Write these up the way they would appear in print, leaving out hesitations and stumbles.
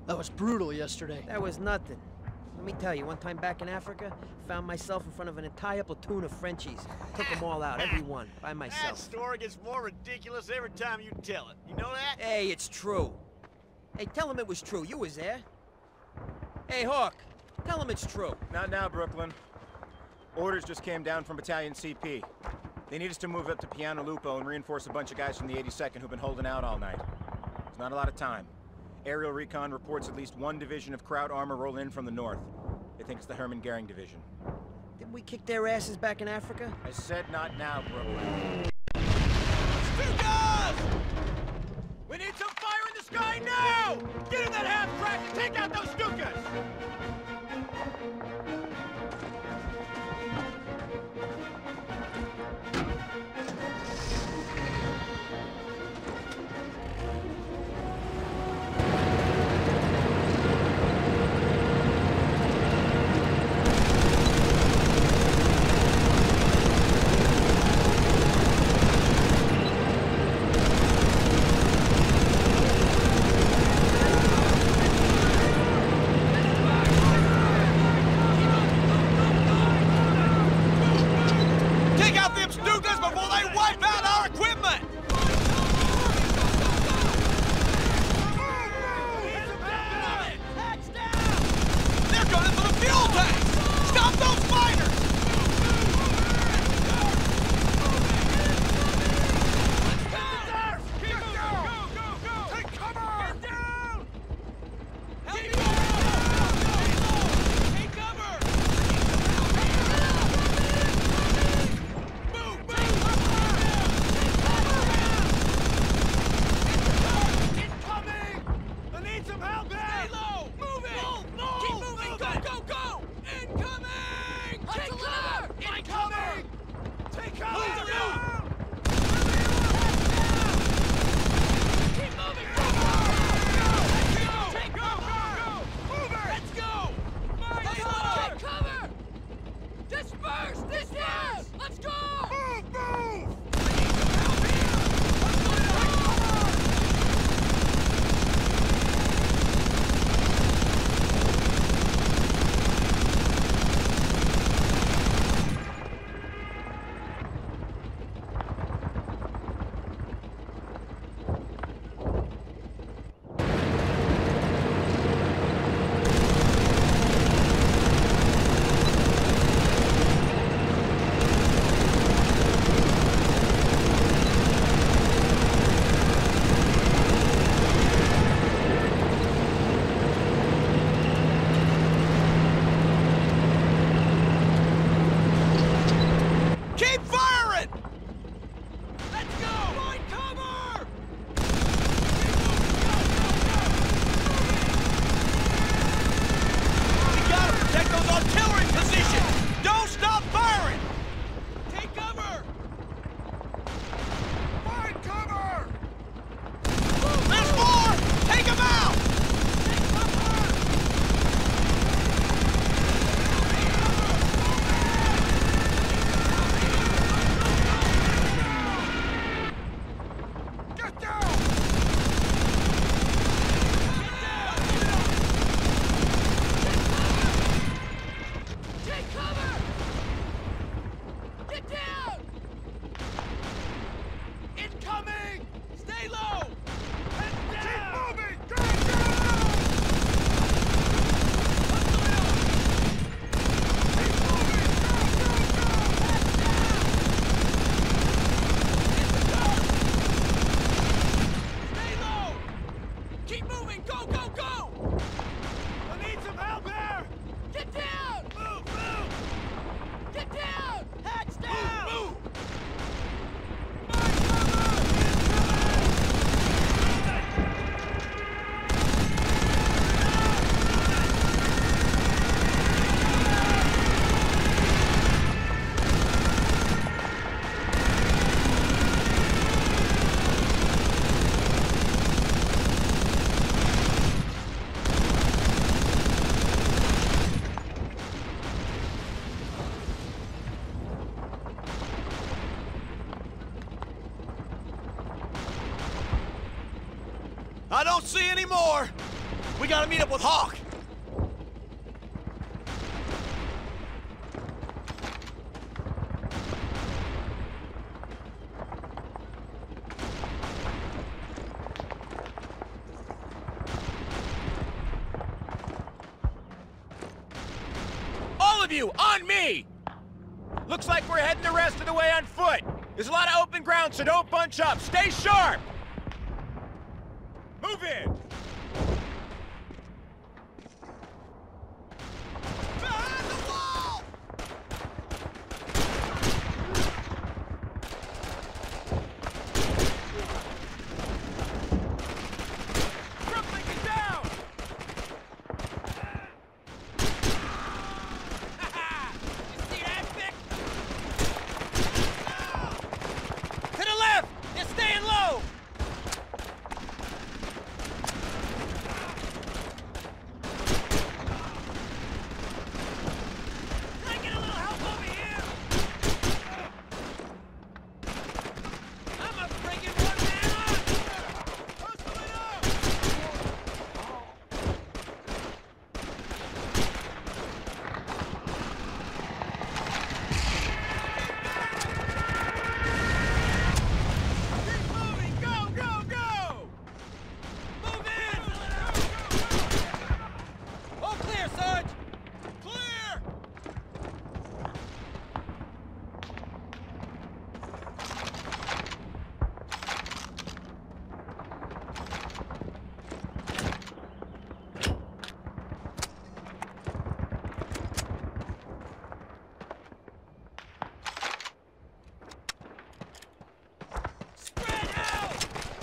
That was brutal yesterday. That was nothing. Let me tell you, one time back in Africa, found myself in front of an entire platoon of Frenchies. Took them all out, every one, by myself. That story gets more ridiculous every time you tell it. You know that? Hey, it's true. Hey, tell him it was true. You was there. Hey, Hawk, tell him it's true. Not now, Brooklyn. Orders just came down from Battalion CP. They need us to move up to Piano Lupo and reinforce a bunch of guys from the 82nd who've been holding out all night. There's not a lot of time. Aerial recon reports at least one division of Kraut armor roll in from the north. They think it's the Herman Goering division. Didn't we kick their asses back in Africa? I said not now, Brooklyn. Stukas! We need some fire in the sky now! Get in that half-track and take out those Stukas! I don't see any more! We gotta meet up with Hawk! All of you, on me! Looks like we're heading the rest of the way on foot. There's a lot of open ground, so don't bunch up. Stay sharp! Move in! Behind the wall! Crippling is down! You see that, Vic? To the left! You're staying low! Can I get a little help over here? I'm a friggin' one-man army! Hustle it up! Keep moving! Go, go, go! Move in! All clear, Sarge! Clear! Spread out!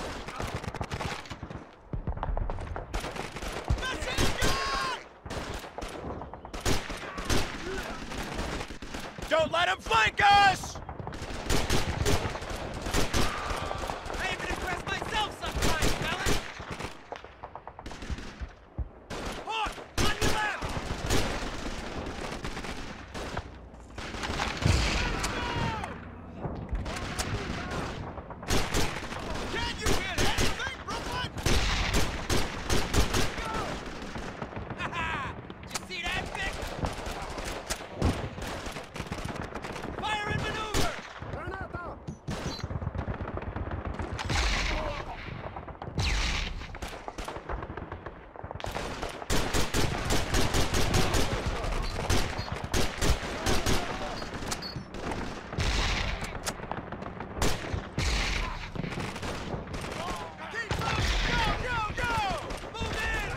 Machine gun! Don't let them flank us! I even impress myself sometimes, fellas! Hawk, on your left! Can you hit anything, Brooklyn? Haha! Did you see that, Vic? Fire and maneuver! Keep moving! Go, go, go! Move in!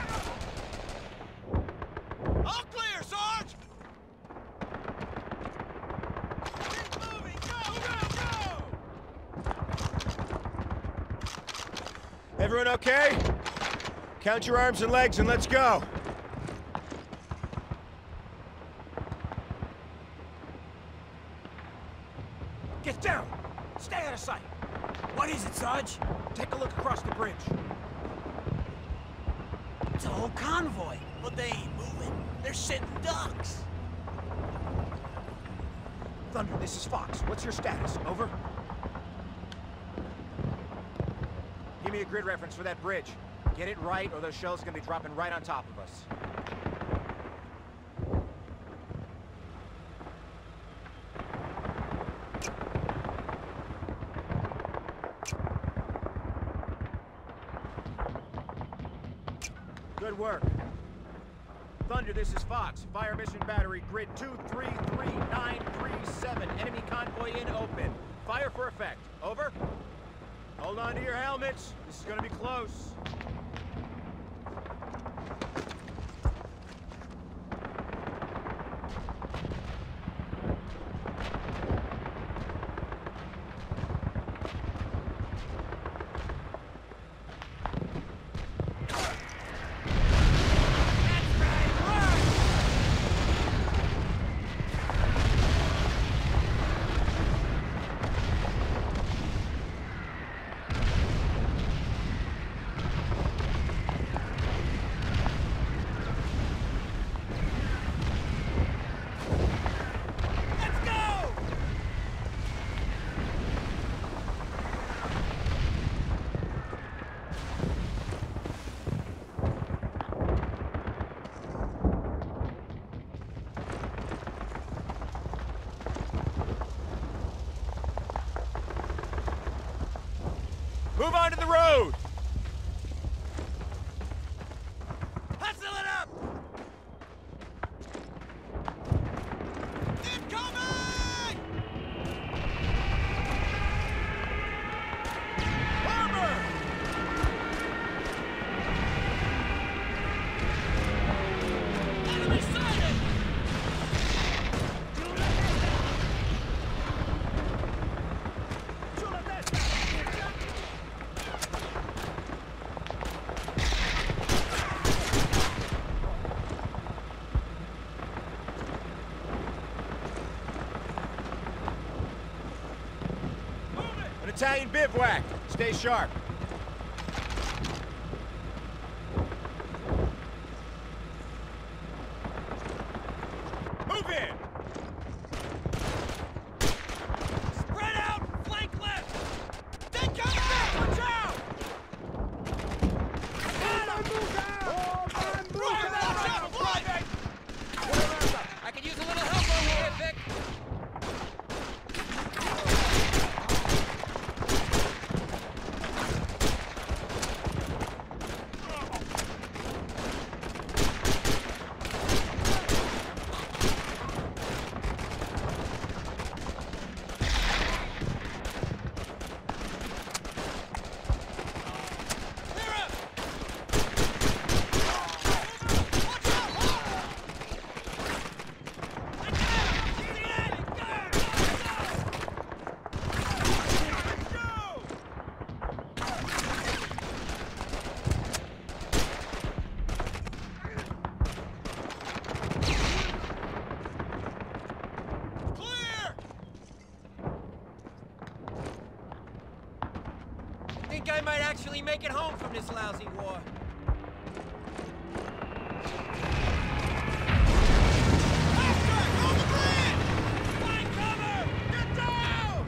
All clear, Sarge! Keep moving! Go, go, go! Everyone okay? Count your arms and legs and let's go. Get down! Stay out of sight! What is it, Sarge? Take a look across the bridge. It's a whole convoy, but they ain't moving. They're sitting ducks. Thunder, this is Fox. What's your status? Over? Give me a grid reference for that bridge. Get it right, or those shells are gonna be dropping right on top of us. Good work. Thunder, this is Fox. Fire mission battery, grid 233937. Enemy convoy in open. Fire for effect. Over. Hold on to your helmets. This is gonna be close. Move on to the road! Hustle it up! Incoming! Herman! Enemy sighted! An Italian bivouac. Stay sharp. Move in! Spread out! Flank left! They come back! Watch out! I could use a little help over here, Vic. Think I might actually make it home from this lousy war. After! On the grid! Find cover! Get down!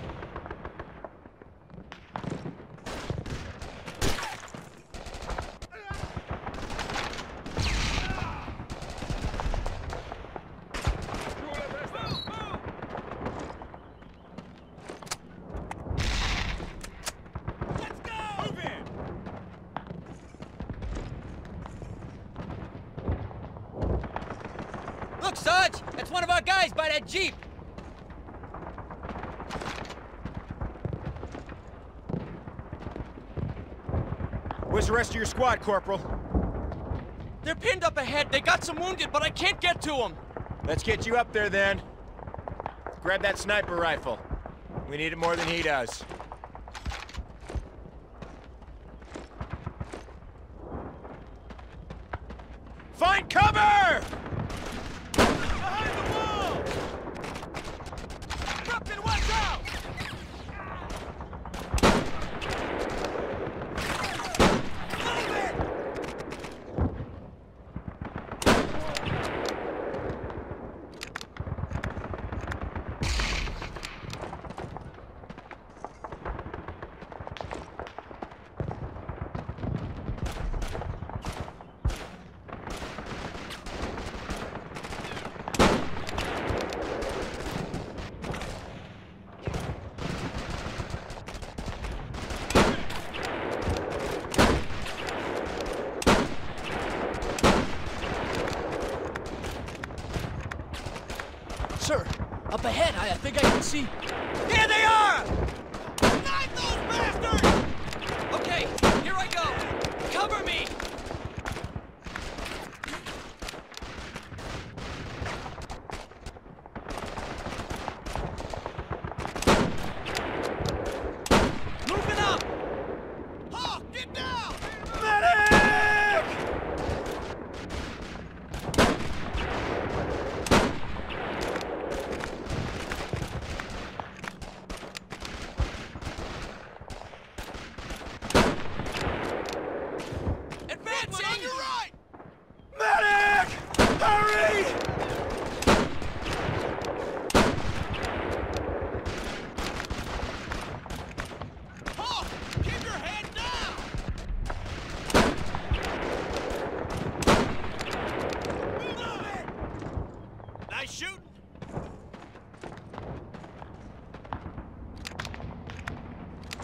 Look, Sarge! That's one of our guys by that Jeep! Where's the rest of your squad, Corporal? They're pinned up ahead. They got some wounded, but I can't get to them. Let's get you up there, then. Grab that sniper rifle. We need it more than he does. Find cover! Behind the wall! Captain, watch out! Move it! Sir, up ahead, I think I can see. There they are! Knife those bastards! Okay, here I go. Cover me! Moving up! Hawk, get down! Medic!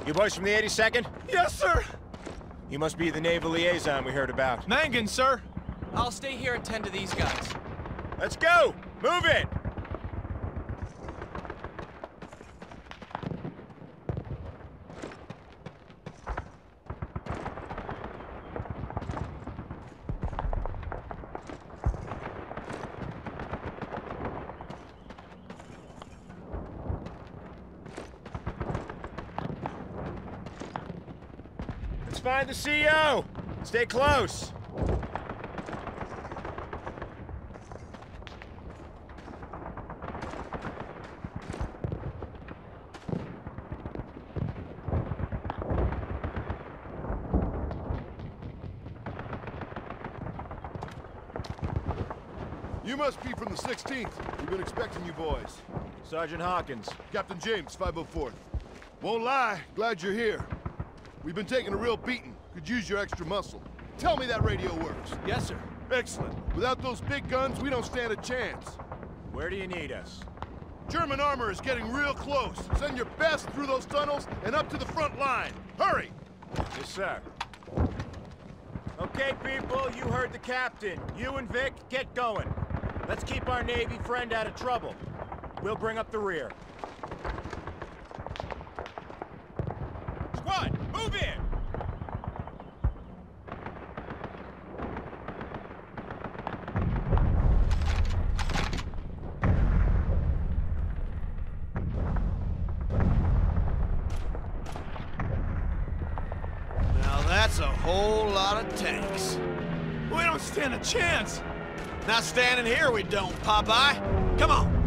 You boys from the 82nd? Yes, sir! You must be the naval liaison we heard about. Mangan, sir! I'll stay here and tend to these guys. Let's go! Move it! Let's find the CO! Stay close! You must be from the 16th. We've been expecting you boys. Sergeant Hawkins. Captain James, 504th. Won't lie, glad you're here. We've been taking a real beating. Could use your extra muscle. Tell me that radio works. Yes, sir. Excellent. Without those big guns, we don't stand a chance. Where do you need us? German armor is getting real close. Send your best through those tunnels and up to the front line. Hurry! Yes, sir. Okay, people, you heard the captain. You and Vic, get going. Let's keep our Navy friend out of trouble. We'll bring up the rear. Squad, move in! Now that's a whole lot of tanks. We don't stand a chance. Not standing here, we don't, Popeye. Come on.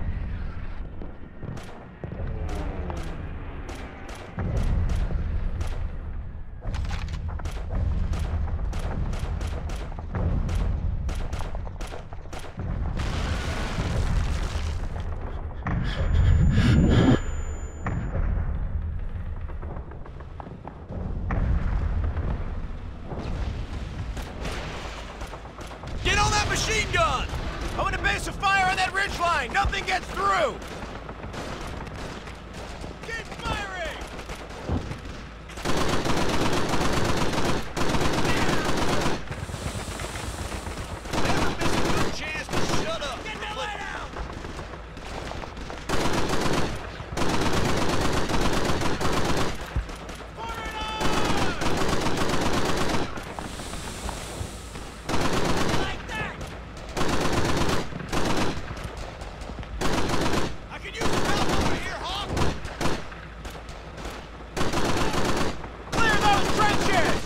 Get on that machine gun! I want to base a fire on that ridgeline! Nothing gets through! Keep firing! Never miss a good chance to shut up! Get the light out! Pour it on! Like that! I can use some help over here, Hawk! Clear those trenches!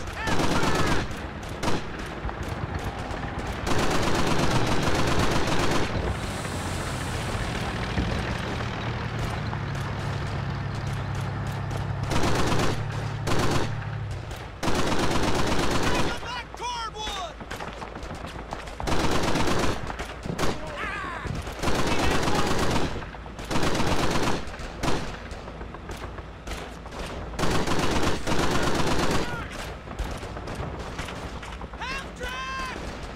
Back cordwood! Half track!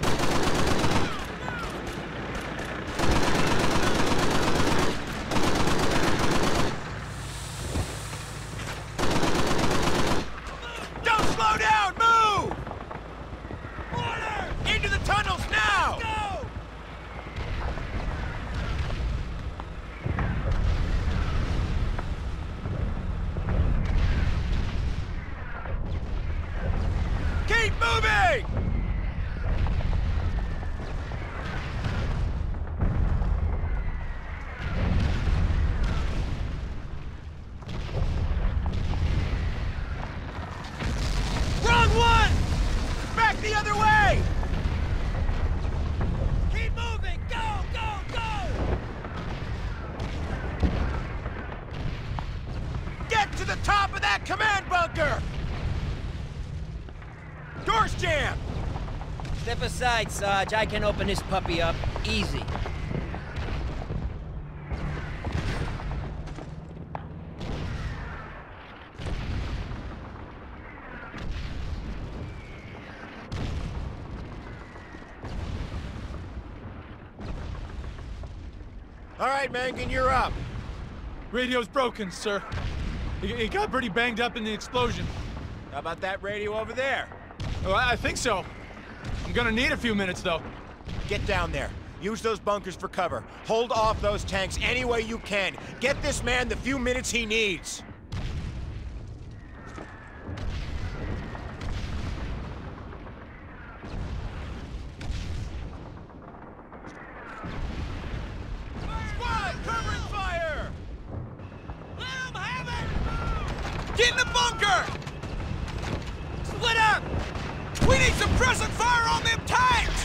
Don't slow down! Move! Order! Into the tunnels now! Go! Keep moving! Wrong one! Back the other way! Keep moving! Go, go, go! Get to the top of that command bunker! Door's jammed! Step aside, Sarge. I can open this puppy up. Easy. All right, Mangan, you're up. Radio's broken, sir. He got pretty banged up in the explosion. How about that radio over there? Oh, I think so. I'm gonna need a few minutes, though. Get down there. Use those bunkers for cover. Hold off those tanks any way you can. Get this man the few minutes he needs. Squad, covering fire! Let him have it! Get in the bunker! Split up! We need suppressing fire on them tanks!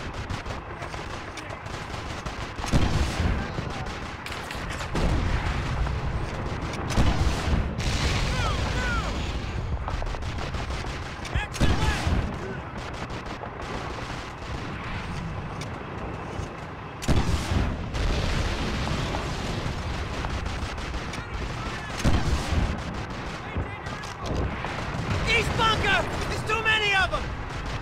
East bunker! There's too many of them!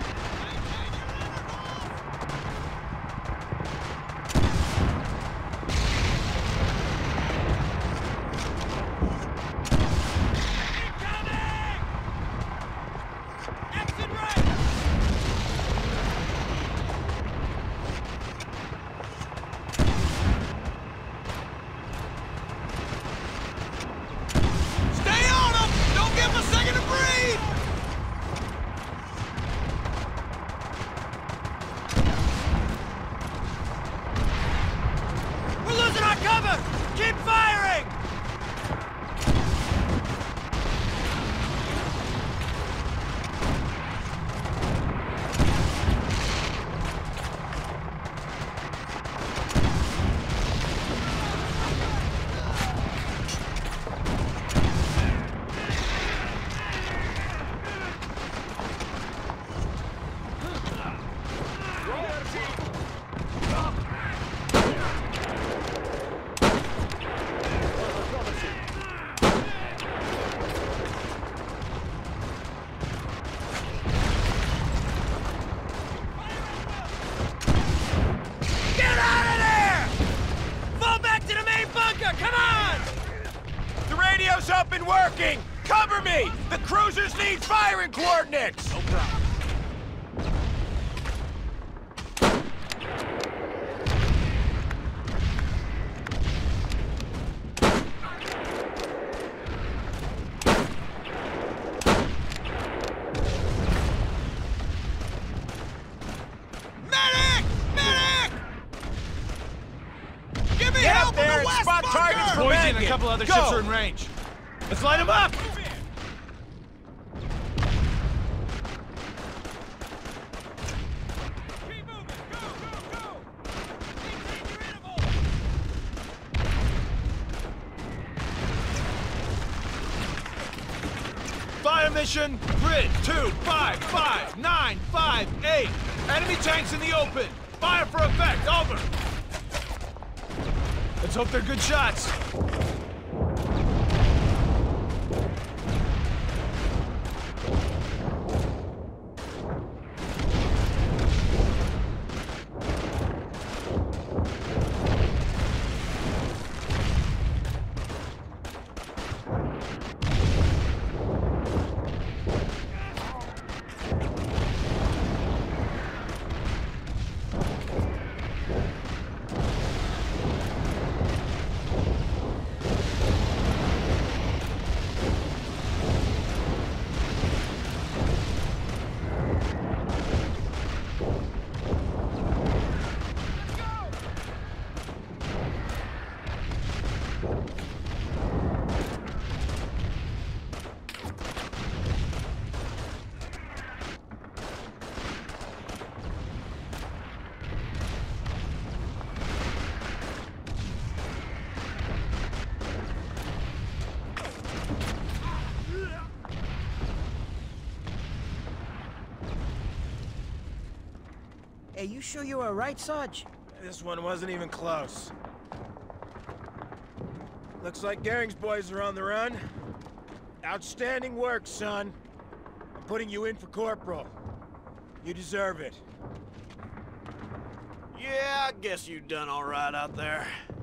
Keep firing! Up and working! Cover me! The cruisers need firing coordinates! No problem. Medic! Medic! Give me help there in the and west spot bunker! targets for Boise and a Mangan. couple other Go. ships are in range. Let's light them up! Move in. Keep moving! Go, go, go! Maintain your interval! Fire mission, grid 255958. Enemy tanks in the open. Fire for effect, over. Let's hope they're good shots. Hey, you sure you were all right, Sarge? This one wasn't even close. Looks like Goering's boys are on the run. Outstanding work, son. I'm putting you in for corporal. You deserve it. Yeah, I guess you done all right out there.